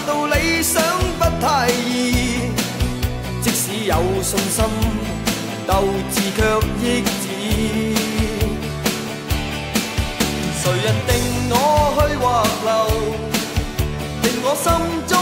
到理想不太易，即使有信心，鬥志卻抑止。誰人定我去或留？定我心中